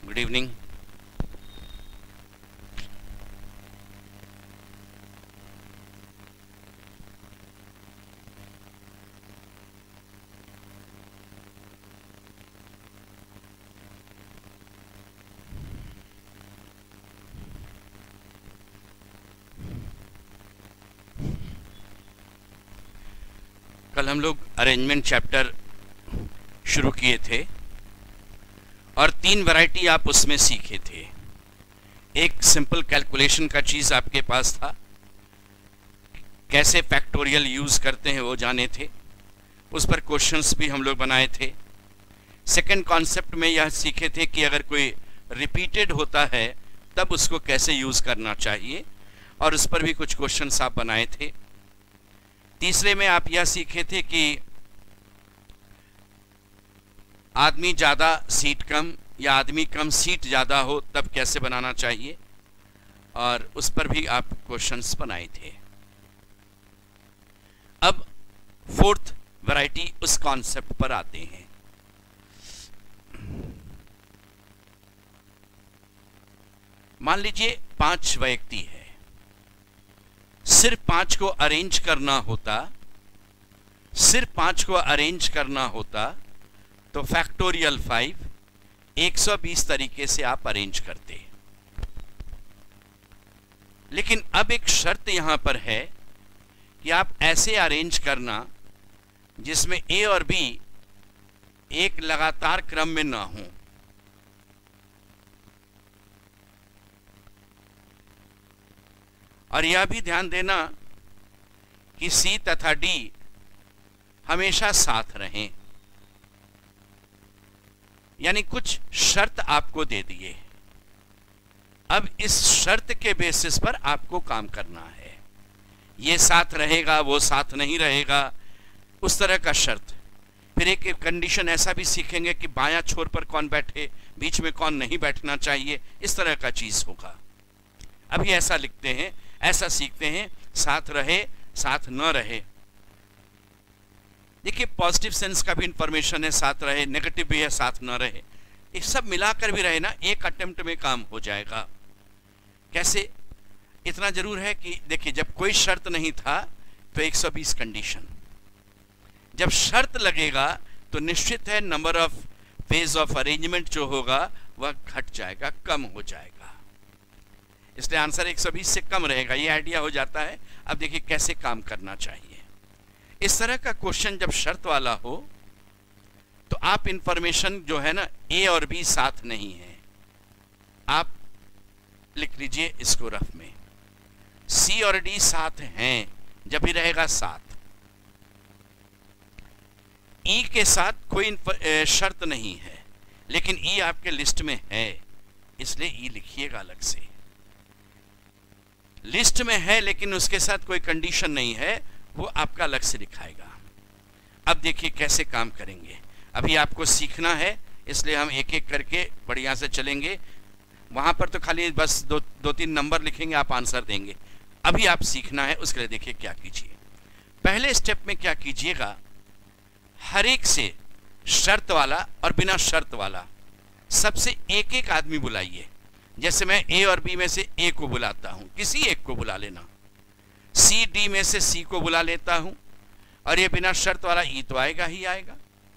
Good evening. कल हम लोग अरेंजमेंट चैप्टर शुरू किए थे और 3 वैरायटी आप उसमें सीखे थे। एक सिंपल कैलकुलेशन का चीज़ आपके पास था, कैसे फैक्टोरियल यूज़ करते हैं वो जाने थे, उस पर क्वेश्चंस भी हम लोग बनाए थे। सेकंड कॉन्सेप्ट में यह सीखे थे कि अगर कोई रिपीटेड होता है तब उसको कैसे यूज़ करना चाहिए, और उस पर भी कुछ क्वेश्चंस आप बनाए थे। तीसरे में आप यह सीखे थे कि आदमी ज़्यादा सीट कम या आदमी कम सीट ज़्यादा हो तब कैसे बनाना चाहिए, और उस पर भी आप क्वेश्चंस बनाए थे। अब 4th वैरायटी उस कॉन्सेप्ट पर आते हैं। मान लीजिए 5 व्यक्ति है, सिर्फ 5 को अरेंज करना होता तो फैक्टोरियल 5 120 तरीके से आप अरेंज करते। लेकिन अब एक शर्त यहां पर है कि आप ऐसे अरेंज करना जिसमें ए और बी एक लगातार क्रम में ना हो। और यह भी ध्यान देना कि सी तथा डी हमेशा साथ रहें, यानी कुछ शर्त आपको दे दिए। अब इस शर्त के बेसिस पर आपको काम करना है। ये साथ रहेगा, वो साथ नहीं रहेगा, उस तरह का शर्त। फिर एक कंडीशन ऐसा भी सीखेंगे कि बायां छोर पर कौन बैठे, बीच में कौन नहीं बैठना चाहिए, इस तरह का चीज होगा। अभी ऐसा लिखते हैं, ऐसा सीखते हैं, साथ रहे साथ न रहे। देखिए पॉजिटिव सेंस का भी इंफॉर्मेशन है, साथ रहे, नेगेटिव भी है, साथ न रहे। ये सब मिलाकर भी रहे ना, एक अटेम्प्ट में काम हो जाएगा। कैसे? इतना जरूर है कि देखिए जब कोई शर्त नहीं था तो 120 कंडीशन, जब शर्त लगेगा तो निश्चित है number of phase of arrangement जो होगा वह घट जाएगा, कम हो जाएगा। इसलिए आंसर 120 से कम रहेगा, ये आइडिया हो जाता है। अब देखिए कैसे काम करना चाहिए। इस तरह का क्वेश्चन जब शर्त वाला हो तो आप इंफॉर्मेशन जो है ना, ए और बी साथ नहीं है, आप लिख लीजिए इसको रफ में। सी और डी साथ हैं जब भी रहेगा साथ। ई के साथ कोई शर्त नहीं है, लेकिन ई आपके लिस्ट में है, इसलिए ई लिखिएगा अलग से। लिस्ट में है लेकिन उसके साथ कोई कंडीशन नहीं है, वो आपका अलग से लिखाएगा। अब देखिए कैसे काम करेंगे। अभी आपको सीखना है, इसलिए हम एक एक करके बढ़िया से चलेंगे। वहां पर तो खाली बस दो तीन नंबर लिखेंगे, आप आंसर देंगे। अभी आप सीखना है, उसके लिए देखिए क्या कीजिए। पहले स्टेप में क्या कीजिएगा, हर एक से शर्त वाला और बिना शर्त वाला सबसे एक एक आदमी बुलाइए। जैसे मैं ए और बी में से ए को बुलाता हूं, किसी एक को बुला लेना। सी डी में से सी को बुला लेता हूं, और ये बिना शर्त वाला ई तो आएगा ही आएगा।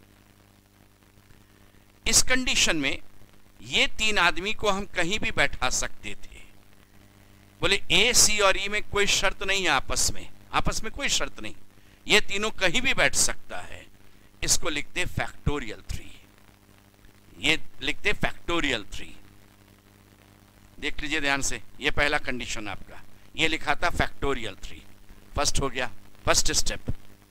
इस कंडीशन में ये 3 आदमी को हम कहीं भी बैठा सकते थे। बोले ए सी और ई में कोई शर्त नहीं है, आपस में कोई शर्त नहीं, ये तीनों कहीं भी बैठ सकता है। इसको लिखते फैक्टोरियल 3, ये लिखते फैक्टोरियल 3। देख लीजिए ध्यान से, ये पहला कंडीशन आपका, ये लिखा था फैक्टोरियल 3। फर्स्ट हो गया, फर्स्ट स्टेप।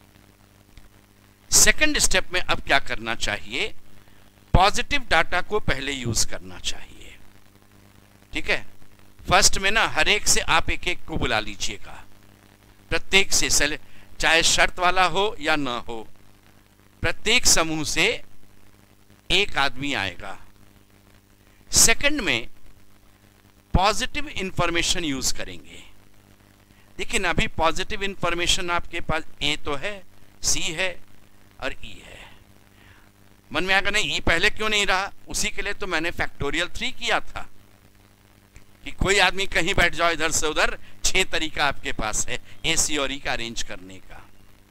सेकंड स्टेप में अब क्या करना चाहिए, पॉजिटिव डाटा को पहले यूज करना चाहिए। ठीक है, फर्स्ट में ना हर एक से आप एक एक को बुला लीजिएगा, प्रत्येक से, चाहे शर्त वाला हो या ना हो, प्रत्येक समूह से एक आदमी आएगा। सेकंड में पॉजिटिव इंफॉर्मेशन यूज करेंगे। देखिए ना, अभी पॉजिटिव इंफॉर्मेशन आपके पास ए तो है, सी है और ई है। मन में आएगा नहीं ई पहले क्यों नहीं रहा, उसी के लिए तो मैंने फैक्टोरियल 3 किया था कि कोई आदमी कहीं बैठ जाओ इधर से उधर, 6 तरीका आपके पास है ए सी और ई का अरेंज करने का।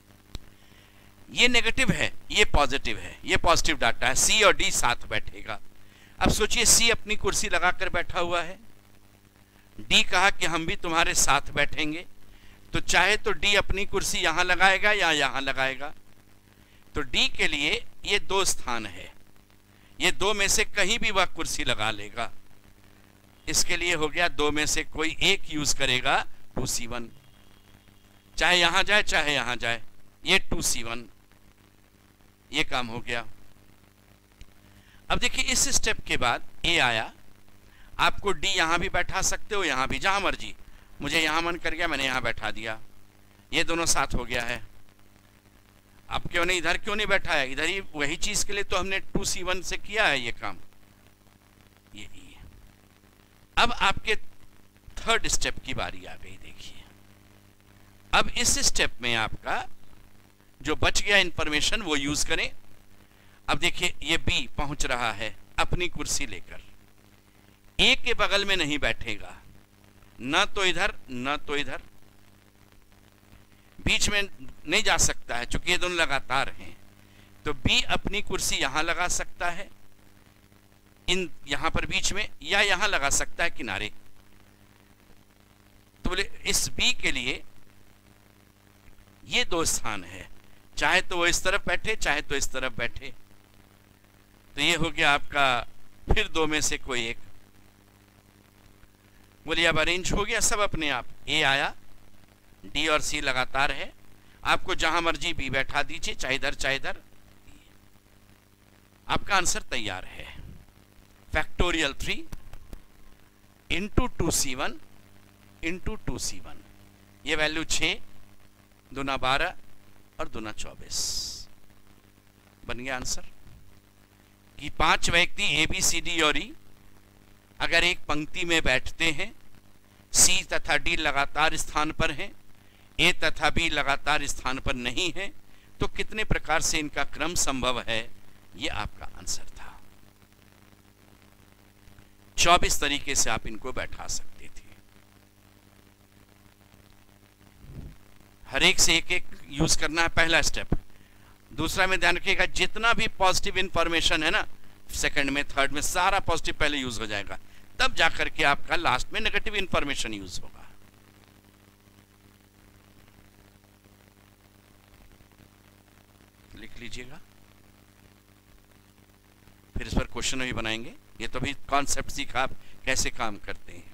ये नेगेटिव है, ये पॉजिटिव है, ये पॉजिटिव डाटा है। सी और डी साथ बैठेगा। अब सोचिए सी अपनी कुर्सी लगाकर बैठा हुआ है, डी कहा कि हम भी तुम्हारे साथ बैठेंगे, तो चाहे तो डी अपनी कुर्सी यहां लगाएगा या यहां लगाएगा। तो डी के लिए ये 2 स्थान है, ये 2 में से कहीं भी वह कुर्सी लगा लेगा। इसके लिए हो गया 2 में से कोई एक यूज करेगा 2C1, चाहे यहां जाए चाहे यहां जाए, ये 2C1, ये काम हो गया। अब देखिए इस स्टेप के बाद ए आया, आपको डी यहां भी बैठा सकते हो, यहां भी, जहां मर्जी। मुझे यहां मन कर गया मैंने यहां बैठा दिया, ये दोनों साथ हो गया है। अब क्यों नहीं इधर क्यों नहीं बैठा है, इधर ही वही चीज के लिए तो हमने 2C1 से किया है ये काम। ये अब आपके 3rd स्टेप की बारी आ गई। देखिए अब इस स्टेप में आपका जो बच गया इंफॉर्मेशन वो यूज करें। अब देखिए ये बी पहुंच रहा है अपनी कुर्सी लेकर, ए के बगल में नहीं बैठेगा, न तो इधर न तो इधर, बीच में नहीं जा सकता है क्योंकि ये दोनों लगातार हैं। तो बी अपनी कुर्सी यहां लगा सकता है, इन यहां पर बीच में, या यहां लगा सकता है किनारे। तो बोले इस बी के लिए ये 2 स्थान है, चाहे तो वो इस तरफ बैठे चाहे तो इस तरफ बैठे। तो ये हो गया आपका फिर 2 में से कोई एक। बोलिए अब अरेंज हो गया सब अपने आप। ए आया, डी और सी लगातार है, आपको जहां मर्जी बी बैठा दीजिए, चाहे इधर चाहे इधर, आपका आंसर तैयार है। Factorial 3 into 2C1 into 2C1, ये वैल्यू 6 दूना 12 और दूना 24 बन गया आंसर। कि 5 व्यक्ति ए बी सी डी और ई अगर एक पंक्ति में बैठते हैं, सी तथा डी लगातार स्थान पर हैं, ए तथा बी लगातार स्थान पर नहीं है, तो कितने प्रकार से इनका क्रम संभव है, यह आपका आंसर था। 24 तरीके से आप इनको बैठा सकते थे। हर एक से एक एक यूज करना है, पहला स्टेप। दूसरा में ध्यान रखिएगा जितना भी पॉजिटिव इंफॉर्मेशन है ना, सेकंड में थर्ड में सारा पॉजिटिव पहले यूज हो जाएगा, तब जाकर के आपका लास्ट में नेगेटिव इंफॉर्मेशन यूज होगा। लिख लीजिएगा, फिर इस पर क्वेश्चन भी बनाएंगे। ये तो भी कॉन्सेप्ट सीखा आप कैसे काम करते हैं।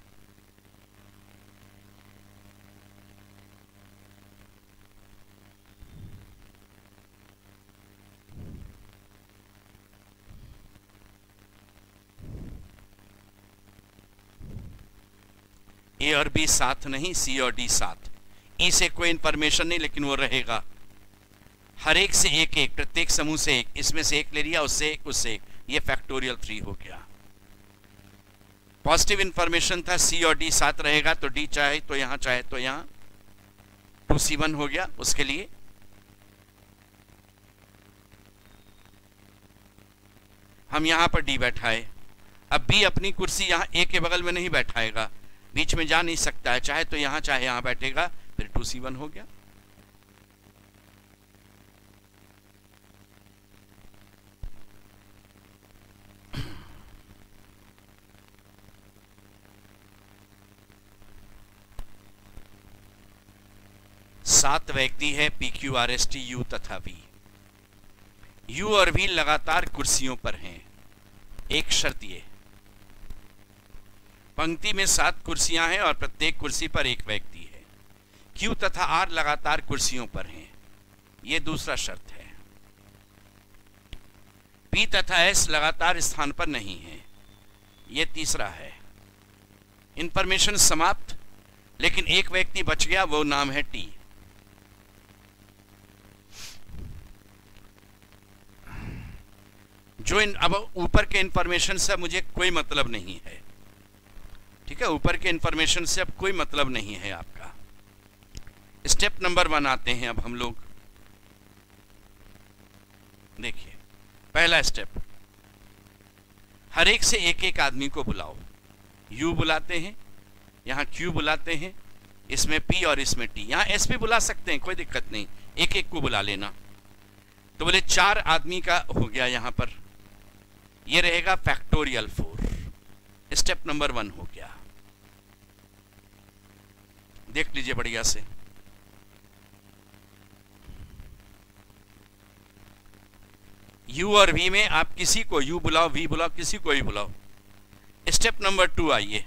ए और बी साथ नहीं, सी और डी साथ। ई से कोई इंफॉर्मेशन नहीं, लेकिन वो रहेगा। हर एक से एक एक, प्रत्येक समूह से एक, इसमें से एक ले लिया, उससे एक, उससे एक, ये फैक्टोरियल 3 हो गया। पॉजिटिव इंफॉर्मेशन था, सी और डी साथ रहेगा, तो डी चाहे तो यहां चाहे तो यहां, 2C1 हो गया उसके लिए। हम यहां पर डी बैठाए, अब बी अपनी कुर्सी यहां ए के बगल में नहीं बैठाएगा, बीच में जा नहीं सकता है, चाहे तो यहां चाहे यहां बैठेगा, फिर 2C1 हो गया। सात व्यक्ति है, P Q R S T U तथा वी। यू और वी लगातार कुर्सियों पर हैं। एक शर्त ये, पंक्ति में 7 कुर्सियां हैं और प्रत्येक कुर्सी पर एक व्यक्ति है। क्यू तथा आर लगातार कुर्सियों पर हैं, यह दूसरा शर्त है। पी तथा एस लगातार स्थान पर नहीं है, यह तीसरा है। इंफॉर्मेशन समाप्त, लेकिन एक व्यक्ति बच गया, वो नाम है टी। जो अब ऊपर के इंफॉर्मेशन से मुझे कोई मतलब नहीं है, ठीक है, ऊपर के इंफॉर्मेशन से अब कोई मतलब नहीं है आपका। स्टेप नंबर 1 आते हैं अब हम लोग। देखिए पहला स्टेप, हर एक से एक एक आदमी को बुलाओ। यू बुलाते हैं, यहाँ क्यू बुलाते हैं, इसमें पी और इसमें टी, यहाँ एस भी बुला सकते हैं, कोई दिक्कत नहीं, एक एक को बुला लेना। तो बोले 4 आदमी का हो गया यहाँ पर, ये रहेगा फैक्टोरियल 4। स्टेप नंबर 1 हो गया। देख लीजिए बढ़िया से, यू और वी में आप किसी को यू बुलाओ, वी बुलाओ, किसी को ही बुलाओ। स्टेप नंबर 2 आइए।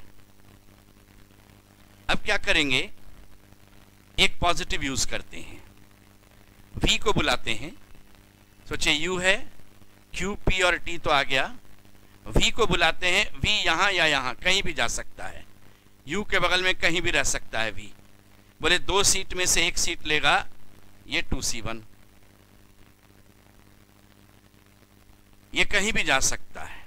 अब क्या करेंगे, एक पॉजिटिव यूज करते हैं, वी को बुलाते हैं। सोचिए यू है, क्यू पी और टी तो आ गया, वी को बुलाते हैं। वी यहां या यहां कहीं भी जा सकता है, यू के बगल में कहीं भी रह सकता है वी। बोले 2 सीट में से 1 सीट लेगा, ये 2C1, ये कहीं भी जा सकता है।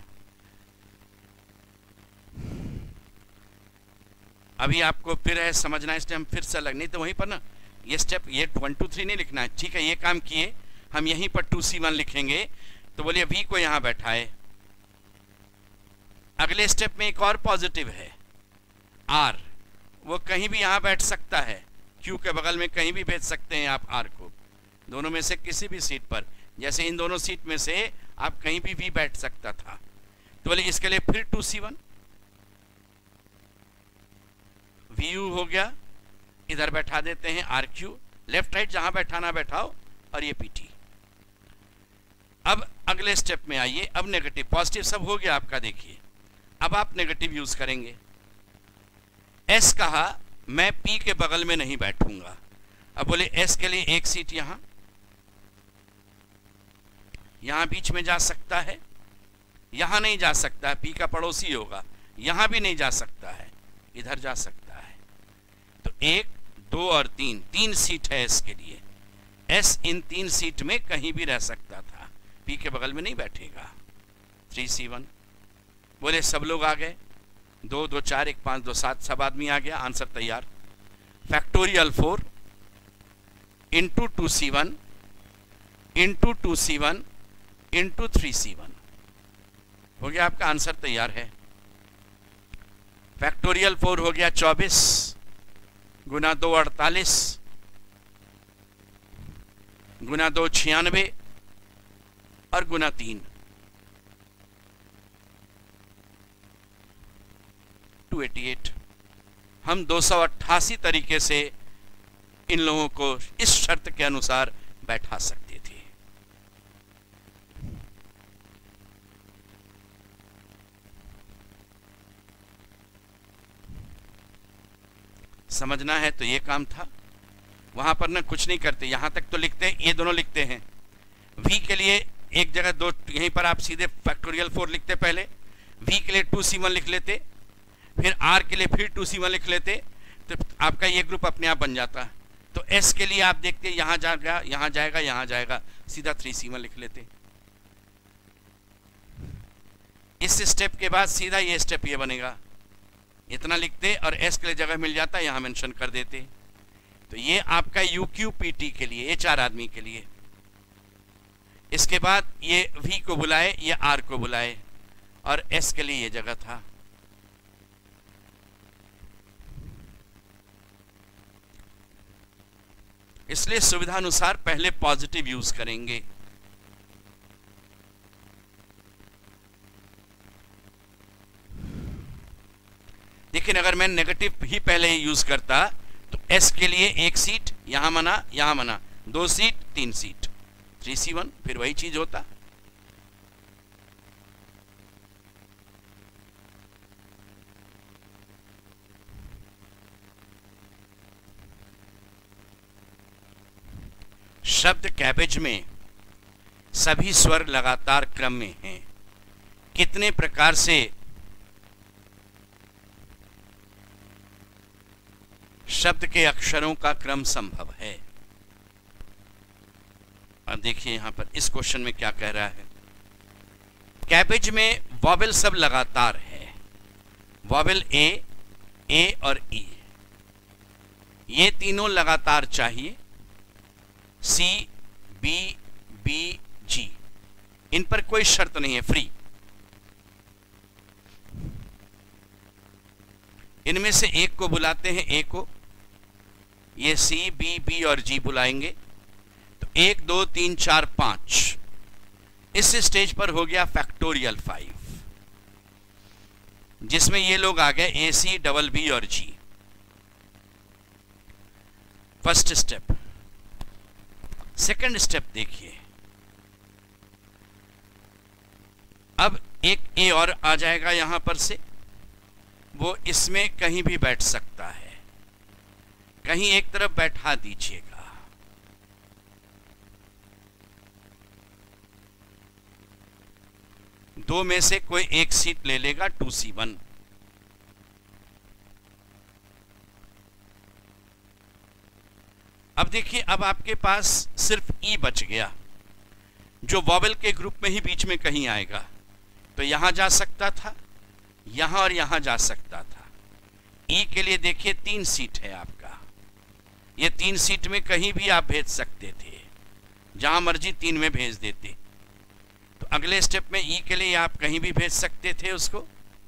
अभी आपको फिर है समझना, इस टाइम फिर से अलग, नहीं तो वहीं पर ना ये स्टेप, ये 1 2 3 नहीं लिखना है, ठीक है। ये काम किए, हम यहीं पर 2C1 लिखेंगे। तो बोलिए वी को यहां बैठाए। अगले स्टेप में एक और पॉजिटिव है, आर, वो कहीं भी यहां बैठ सकता है, क्यू के बगल में कहीं भी भेज सकते हैं आप आर को, दोनों में से किसी भी सीट पर। जैसे इन दोनों सीट में से आप कहीं भी बैठ सकता था। तो बोले इसके लिए फिर 2C1, वी यू हो गया, इधर बैठा देते हैं आर क्यू, लेफ्ट राइट जहां बैठाना बैठाओ, और ये पीटी। अब अगले स्टेप में आइए। अब नेगेटिव पॉजिटिव सब हो गया आपका, देखिए अब आप नेगेटिव यूज करेंगे। एस कहा मैं पी के बगल में नहीं बैठूंगा। अब बोले एस के लिए 1 सीट यहां बीच में जा सकता है, यहां नहीं जा सकता है, पी का पड़ोसी होगा, यहां भी नहीं जा सकता है, इधर जा सकता है। तो 1 2 और 3 सीट है एस के लिए। एस इन 3 सीट में कहीं भी रह सकता था, पी के बगल में नहीं बैठेगा। 3C1। बोले सब लोग आ गए, 2 2 4 1 5 2 7, सब आदमी आ गया, आंसर तैयार। Factorial 4 into 2C1 into 2C1 into 3C1 हो गया, आपका आंसर तैयार है। फैक्टोरियल 4 हो गया 24 गुना 2 48 गुना 2 96 और गुना 3 288। हम 288 तरीके से इन लोगों को इस शर्त के अनुसार बैठा सकते थे। समझना है तो ये काम था। वहां पर ना कुछ नहीं करते, यहां तक तो लिखते हैं, ये दोनों लिखते हैं। वी के लिए एक जगह 2, यहीं पर आप सीधे फैक्टोरियल 4 लिखते, पहले वी के लिए 2C1 लिख लेते, फिर आर के लिए फिर 2C1 लिख लेते, तो आपका ये ग्रुप अपने आप बन जाता। तो एस के लिए आप देखते यहां जाएगा, यहां जाएगा, यहां जाएगा, सीधा 3C1 लिख लेते। इस स्टेप के बाद सीधा ये स्टेप ये बनेगा, इतना लिखते और एस के लिए जगह मिल जाता, यहां मेंशन कर देते। तो ये आपका UQPT के लिए, ये 4 आदमी के लिए। इसके बाद ये वी को बुलाए, ये आर को बुलाए, और एस के लिए ये जगह था। इसलिए सुविधा अनुसार पहले पॉजिटिव यूज करेंगे। लेकिन अगर मैं नेगेटिव ही पहले ही यूज करता तो एस के लिए 1 सीट यहां मना, 2 सीट 3 सीट, 3C1, फिर वही चीज होता। शब्द कैबेज में सभी स्वर लगातार क्रम में हैं। कितने प्रकार से शब्द के अक्षरों का क्रम संभव है? अब देखिए यहां पर इस क्वेश्चन में क्या कह रहा है। कैबेज में वॉवेल सब लगातार है, वॉवेल ए और ई, ये तीनों लगातार चाहिए। सी बी बी जी इन पर कोई शर्त नहीं है, फ्री। इनमें से एक को बुलाते हैं, ए को, ये सी, बी, बी और जी बुलाएंगे। तो 1 2 3 4 5 इस स्टेज पर हो गया फैक्टोरियल 5, जिसमें ये लोग आ गए ए, सी, डबल बी और G. First step. Second step देखिए, अब एक ए और आ जाएगा यहां पर से, वो इसमें कहीं भी बैठ सकता है, कहीं एक तरफ बैठा दीजिएगा। दो में से कोई एक सीट ले लेगा, 2C1। अब देखिए, अब आपके पास सिर्फ ई बच गया, जो वॉवेल के ग्रुप में ही बीच में कहीं आएगा। तो यहां जा सकता था, यहां और यहां जा सकता था। ई के लिए देखिए 3 सीट है आपका, ये 3 सीट में कहीं भी आप भेज सकते थे, जहां मर्जी 3 में भेज देते। तो अगले स्टेप में ई के लिए आप कहीं भी भेज सकते थे उसको,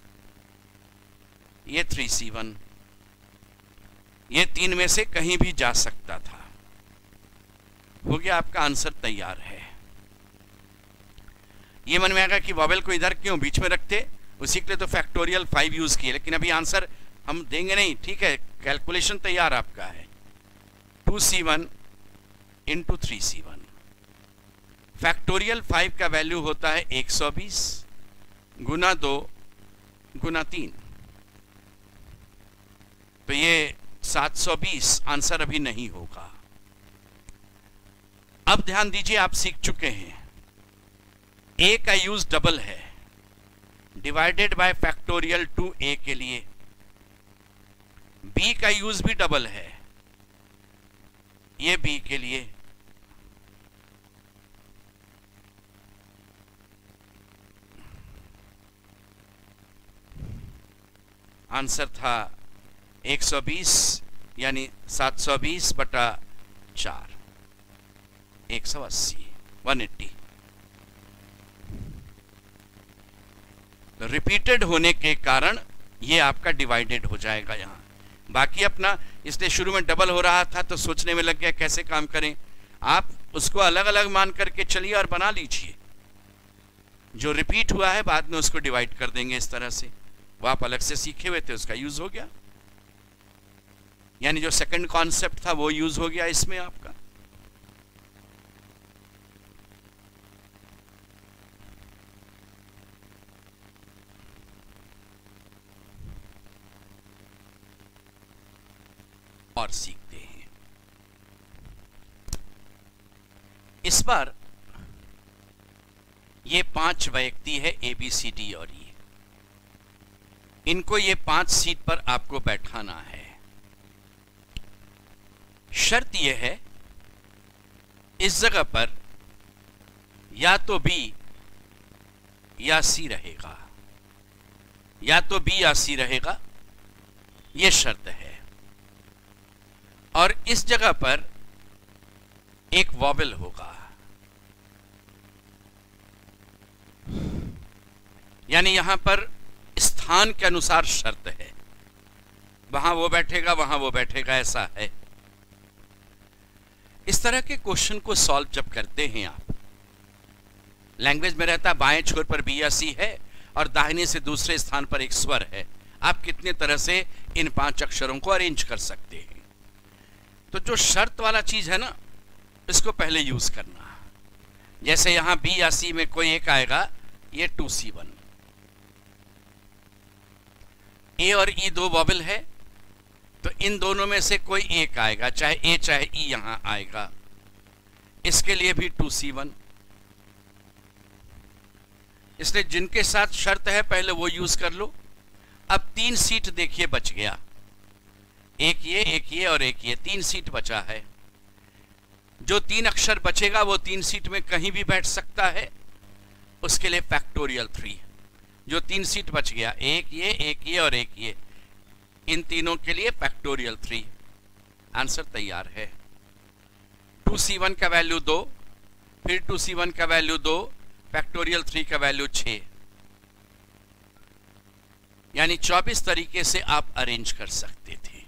ये 3C1, ये 3 में से कहीं भी जा सकता था। हो गया, आपका आंसर तैयार है। ये मन में आएगा कि वॉवेल को इधर क्यों बीच में रखते, उसी के लिए तो फैक्टोरियल 5 यूज किए, लेकिन अभी आंसर हम देंगे नहीं, ठीक है। कैलकुलेशन तैयार आपका है, 2C1 इंटू 3C1। फैक्टोरियल 5 का वैल्यू होता है 120 गुना 2 गुना 3, तो ये 720 आंसर अभी नहीं होगा। अब ध्यान दीजिए, आप सीख चुके हैं ए का यूज डबल है, डिवाइडेड बाय फैक्टोरियल 2a के लिए। बी का यूज भी डबल है, ये बी के लिए। आंसर था 120 यानी 720 बटा 4, 180, 180। तो रिपीटेड होने के कारण ये आपका डिवाइडेड हो जाएगा यहां। बाकी अपना, इसलिए शुरू में डबल हो रहा था तो सोचने में लग गया कैसे काम करें। आप उसको अलग अलग मान करके चलिए और बना लीजिए। जो रिपीट हुआ है बाद में उसको डिवाइड कर देंगे इस तरह से। वो आप अलग से सीखे हुए थे, उसका यूज हो गया, यानी जो सेकंड कॉन्सेप्ट था वो यूज हो गया इसमें आपका। और सीखते हैं इस बार। ये 5 व्यक्ति है, ए, बी, सी, डी और ई। इनको ये 5 सीट पर आपको बैठाना है। शर्त यह है, इस जगह पर या तो बी या सी रहेगा, या तो बी या सी रहेगा, यह शर्त है। और इस जगह पर एक वॉवेल होगा, यानी यहां पर स्थान के अनुसार शर्त है, वहां वो बैठेगा, वहां वो बैठेगा, ऐसा है। इस तरह के क्वेश्चन को सॉल्व जब करते हैं आप, लैंग्वेज में रहता बाएं छोर पर बी या सी है और दाहिने से दूसरे स्थान पर एक स्वर है। आप कितने तरह से इन 5 अक्षरों को अरेंज कर सकते हैं। तो जो शर्त वाला चीज है ना, इसको पहले यूज करना। जैसे यहां बी या सी में कोई एक आएगा, ये 2C1। ए और ई 2 वॉवेल है, तो इन दोनों में से कोई एक आएगा, चाहे ए चाहे ई यहां आएगा। इसके लिए भी 2C1। इसलिए जिनके साथ शर्त है पहले वो यूज कर लो। अब 3 सीट देखिए बच गया, एक ये और एक ये, 3 सीट बचा है। जो 3 अक्षर बचेगा वो 3 सीट में कहीं भी बैठ सकता है, उसके लिए फैक्टोरियल 3। जो 3 सीट बच गया, एक ये और एक ये, इन तीनों के लिए फैक्टोरियल 3। आंसर तैयार है। 2C1 का वैल्यू 2, फिर 2C1 का वैल्यू 2, फैक्टोरियल 3 का वैल्यू 6, यानी 24 तरीके से आप अरेंज कर सकते थे।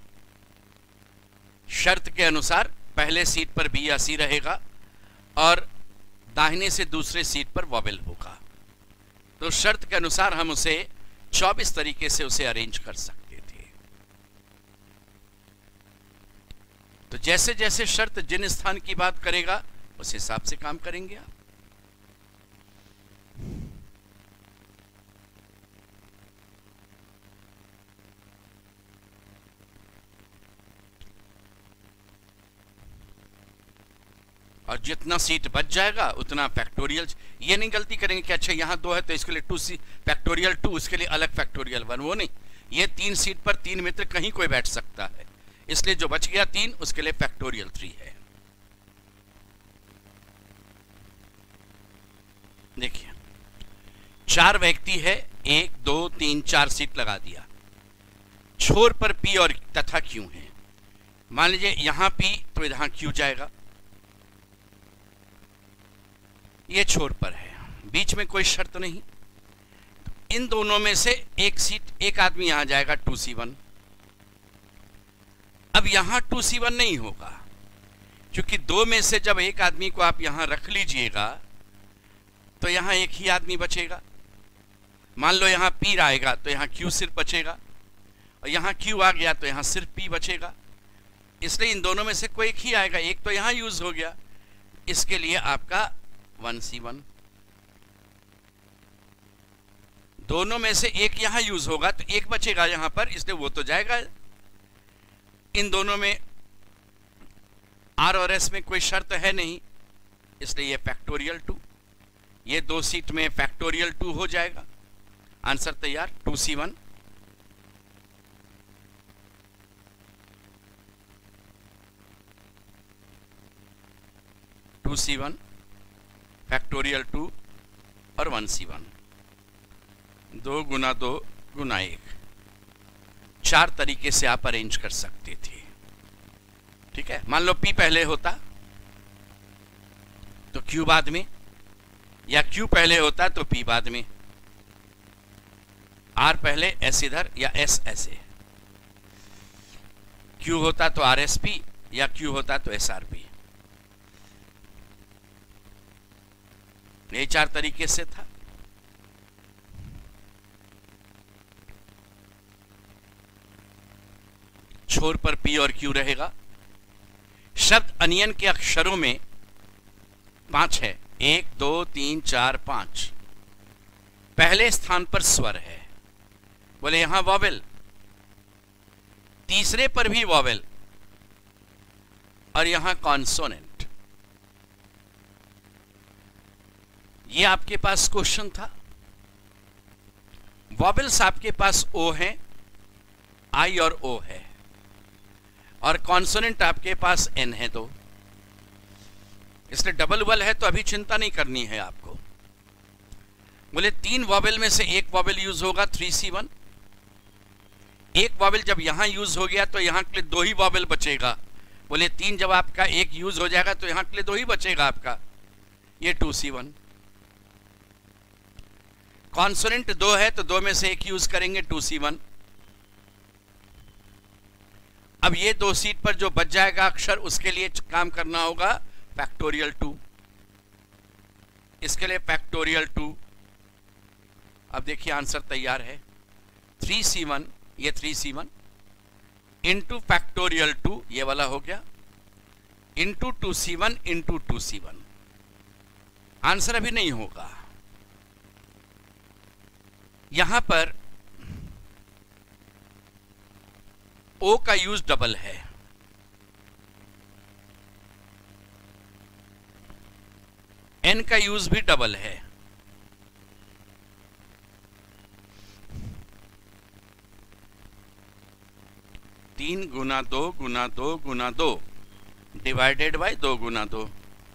शर्त के अनुसार पहले सीट पर बी या सी रहेगा और दाहिने से दूसरे सीट पर वॉवेल होगा। तो शर्त के अनुसार हम उसे 24 तरीके से उसे अरेंज कर सकते थे। तो जैसे जैसे शर्त जिन स्थान की बात करेगा उस हिसाब से काम करेंगे आप। और जितना सीट बच जाएगा उतना फैक्टोरियल, ये नहीं गलती करेंगे कि अच्छा यहां 2 है तो इसके लिए 2 सी फैक्टोरियल 2, इसके लिए अलग फैक्टोरियल 1, वो नहीं। ये 3 सीट पर 3 मित्र कहीं कोई बैठ सकता है, इसलिए जो बच गया 3 उसके लिए फैक्टोरियल 3 है। देखिए 4 व्यक्ति है, 1 2 3 4 सीट लगा दिया। छोर पर पी और तथा क्यू है। मान लीजिए यहां पी तो यहां क्यू जाएगा, ये छोर पर है, बीच में कोई शर्त नहीं। इन दोनों में से एक सीट, एक आदमी यहां जाएगा 2C1। अब यहां 2C1 नहीं होगा क्योंकि 2 में से जब एक आदमी को आप यहां रख लीजिएगा तो यहां एक ही आदमी बचेगा। मान लो यहां P आएगा तो यहां Q सिर्फ बचेगा, और यहां Q आ गया तो यहां सिर्फ P बचेगा। इसलिए इन दोनों में से कोई एक ही आएगा, एक तो यहां यूज हो गया, इसके लिए आपका 1C1। दोनों में से एक यहां यूज होगा तो एक बचेगा यहां पर, इसलिए वो तो जाएगा। इन दोनों में R और S में कोई शर्त है नहीं, इसलिए ये फैक्टोरियल 2, ये 2 सीट में फैक्टोरियल 2 हो जाएगा। आंसर तैयार, 2C1। फैक्टोरियल 2 और 1C1, 2 गुना 2 गुना 1, 4 तरीके से आप अरेंज कर सकते थे। ठीक है, मान लो P पहले होता तो Q बाद में, या Q पहले होता तो P बाद में, R पहले S इधर या S ऐसे, Q होता तो RSP या Q होता तो SRP। ये 4 तरीके से था। छोर पर P और Q रहेगा। शब्द अनियन के अक्षरों में 5 है, 1 2 3 4 5। पहले स्थान पर स्वर है, बोले यहां वॉवेल, तीसरे पर भी वॉवेल, और यहां कॉन्सोनेंट। ये आपके पास क्वेश्चन था। वॉवेल्स आपके पास O है, I और O है, और कॉन्सोनेंट आपके पास N है 2। इसलिए डबल वॉवेल है तो अभी चिंता नहीं करनी है आपको। बोले 3 वॉवेल में से एक वॉवेल यूज होगा 3C1। एक वॉवेल जब यहां यूज हो गया तो यहां के लिए 2 ही वॉवेल बचेगा। बोले 3 जब आपका एक यूज हो जाएगा तो यहां के लिए 2 ही बचेगा आपका, ये 2C1। कॉन्सोनेंट 2 है तो 2 में से एक यूज करेंगे 2C1। अब ये 2 सीट पर जो बच जाएगा अक्षर, उसके लिए काम करना होगा फैक्टोरियल 2, इसके लिए फैक्टोरियल 2। अब देखिए आंसर तैयार है, 3C1, ये 3C1 इंटू फैक्टोरियल 2, ये वाला हो गया, into 2C1 into 2C1। Answer अभी नहीं होगा। यहां पर O का यूज डबल है, N का यूज भी डबल है। तीन गुना 2 गुना 2 गुना 2 डिवाइडेड बाय 2 गुना 2।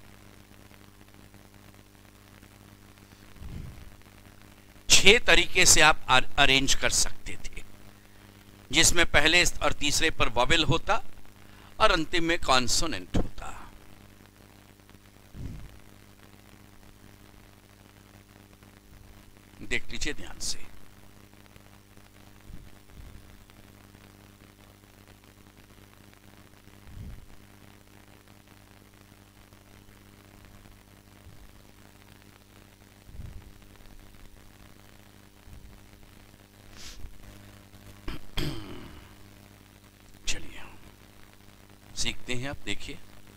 छह तरीके से आप अरेंज कर सकते थे, जिसमें पहले और तीसरे पर वॉवेल होता और अंतिम में कॉन्सोनेंट होता। देख लीजिए ध्यान से। चलिए सीखते हैं। आप देखिए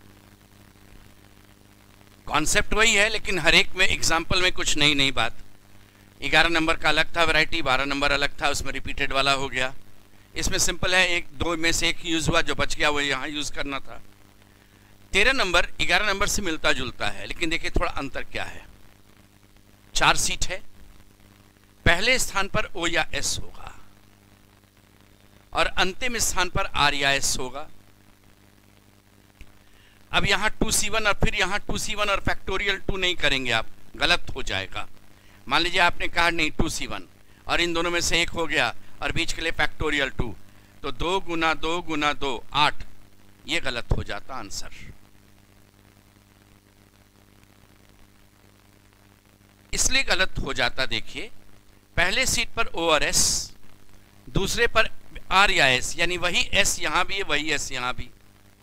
कॉन्सेप्ट वही है, लेकिन हर एक में एग्जाम्पल में कुछ नई नई बात। 11 नंबर का अलग था वैरायटी, 12 नंबर अलग था, उसमें रिपीटेड वाला हो गया। इसमें सिंपल है, एक दो में से एक यूज हुआ, जो बच गया वो यहाँ यूज करना था। 13 नंबर 11 नंबर से मिलता जुलता है, लेकिन देखिए थोड़ा अंतर क्या है। 4 सीट है, पहले स्थान पर O या S होगा और अंतिम स्थान पर R या S होगा। अब यहाँ 2C1 और फिर यहाँ 2C1 और फैक्टोरियल 2 नहीं करेंगे आप, गलत हो जाएगा। मान लीजिए आपने कहा नहीं 2C1 और इन दोनों में से एक हो गया और बीच के लिए फैक्टोरियल 2, तो 2 गुना 2 गुना 2 8, ये गलत हो जाता आंसर। इसलिए गलत हो जाता, देखिए पहले सीट पर O और S, दूसरे पर R या S, यानी वही S यहां भी है वही S यहां भी।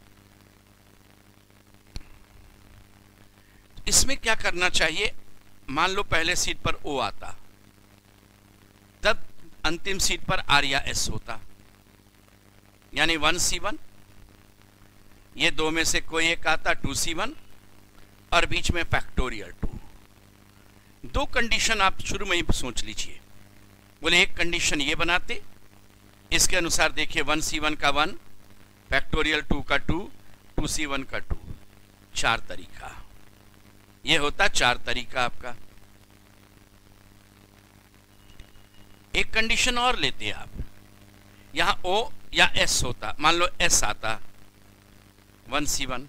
इसमें क्या करना चाहिए, मान लो पहले सीट पर O आता, तब अंतिम सीट पर R या S होता, यानी 1C1, ये दो में से कोई एक आता 2C1 और बीच में फैक्टोरियल 2। दो कंडीशन आप शुरू में ही सोच लीजिए। बोले एक कंडीशन ये बनाते, इसके अनुसार देखिए 1C1 का 1, फैक्टोरियल 2 का 2, 2C1 का 2, 4 तरीका। ये होता 4 तरीका आपका। एक कंडीशन और लेते हैं आप, यहां O या S होता, मान लो S आता 1C1।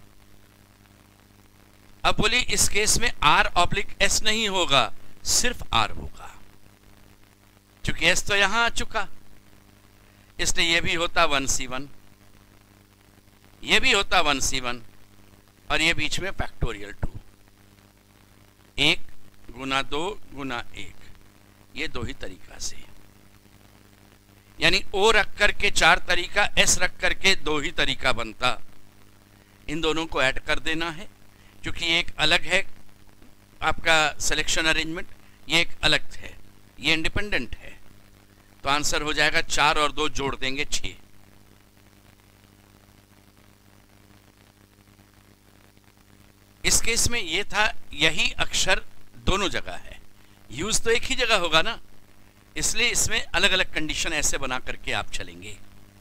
अब बोलिए इस केस में R/S नहीं होगा, सिर्फ R होगा, क्योंकि S तो यहां आ चुका, इसलिए यह भी होता 1C1, यह भी होता 1C1 और ये बीच में फैक्टोरियल 2, 1 गुना 2 गुना 1, ये दो ही तरीका से, यानी O रख करके 4 तरीका, S रख करके 2 ही तरीका बनता। इन दोनों को ऐड कर देना है, क्योंकि एक अलग है आपका सिलेक्शन अरेंजमेंट, ये एक अलग है, ये इंडिपेंडेंट है। तो आंसर हो जाएगा 4 और 2 जोड़ देंगे 6। इस केस में ये था, यही अक्षर दोनों जगह है, यूज तो एक ही जगह होगा ना, इसलिए इसमें अलग अलग कंडीशन ऐसे बना करके आप चलेंगे।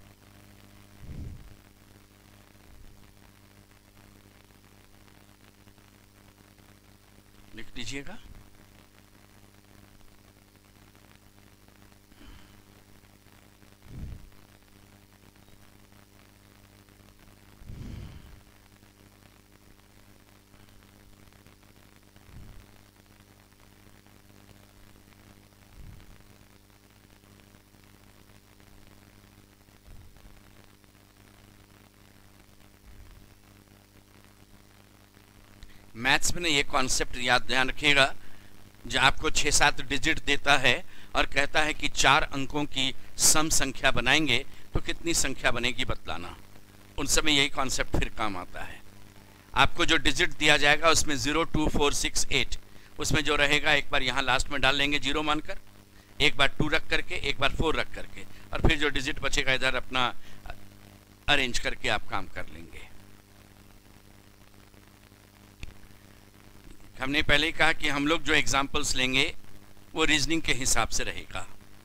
लिख लीजिएगा। मैथ्स में ये कॉन्सेप्ट याद ध्यान रखिएगा, जो आपको 6-7 डिजिट देता है और कहता है कि 4 अंकों की सम संख्या बनाएंगे तो कितनी संख्या बनेगी बतलाना, उन समय यही कॉन्सेप्ट फिर काम आता है। आपको जो डिजिट दिया जाएगा उसमें 0 2 4 6 8, उसमें जो रहेगा एक बार यहाँ लास्ट में डाल लेंगे 0 मानकर, एक बार 2 रख करके, एक बार 4 रख करके, और फिर जो डिजिट बचेगा इधर अपना अरेंज करके आप काम कर लेंगे। हमने पहले ही कहा कि हम लोग जो एग्जाम्पल्स लेंगे वो रीजनिंग के हिसाब से रहेगा,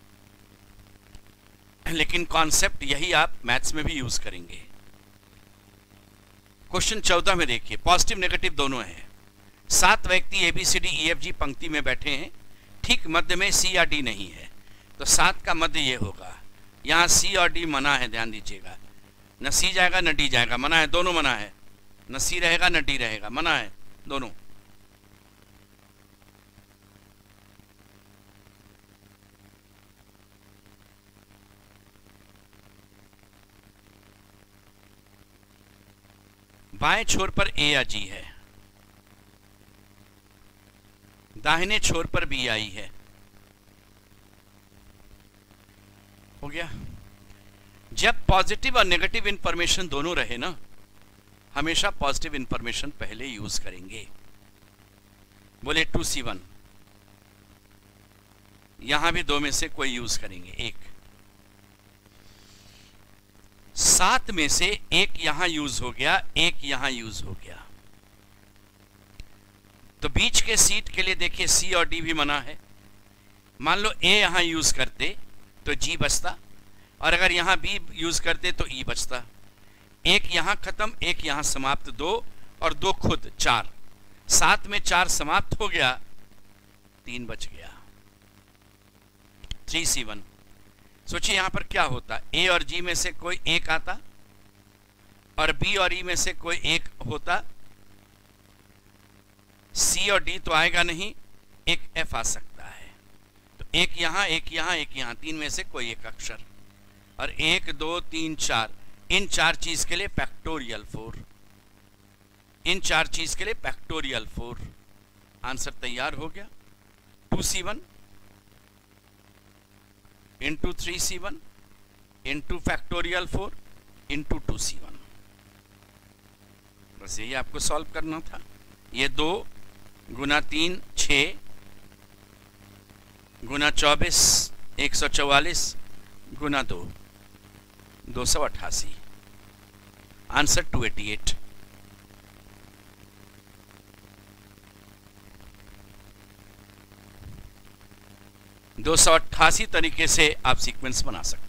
लेकिन कॉन्सेप्ट यही आप मैथ्स में भी यूज करेंगे। क्वेश्चन 14 में देखिए, पॉजिटिव नेगेटिव दोनों है। 7 व्यक्ति ABCDEFG पंक्ति में बैठे हैं, ठीक मध्य में C या D नहीं है, तो 7 का मध्य ये होगा। यहाँ C और D मना है, ध्यान दीजिएगा, न C जाएगा न D जाएगा, मना है, दोनों मना है, न C रहेगा न D रहेगा, मना है दोनों। बाएं छोर पर A या G है, दाहिने छोर पर B आई है, हो गया। जब पॉजिटिव और नेगेटिव इंफॉर्मेशन दोनों रहे ना, हमेशा पॉजिटिव इंफॉर्मेशन पहले यूज करेंगे। बोले 2C1, यहां भी दो में से कोई यूज करेंगे, एक। 7 में से एक यहां यूज हो गया, एक यहां यूज हो गया, तो बीच के सीट के लिए देखिए सी और डी भी मना है। मान लो ए यहां यूज करते तो जी बचता, और अगर यहां बी यूज करते तो ई बचता। एक यहां खत्म, एक यहां समाप्त, 2 और 2 खुद 4। 7 में 4 समाप्त हो गया, 3 बच गया, 3C1। सोचिए यहां पर क्या होता, ए और जी में से कोई एक आता और बी और ई में से कोई एक होता, सी और डी तो आएगा नहीं, एक एफ आ सकता है। तो एक यहां, एक यहां, एक यहां, 3 में से कोई एक अक्षर, और 1 2 3 4, इन 4 चीज के लिए फैक्टोरियल 4, इन 4 चीज के लिए फैक्टोरियल 4। आंसर तैयार हो गया, 2C1 into 3C1 into factorial 4 into 2C1। बस यही आपको सॉल्व करना था। ये 2 गुना 3 6 गुना 24 144 गुना 2 288। आंसर 288। दो 288 तरीके से आप सीक्वेंस बना सकते हैं।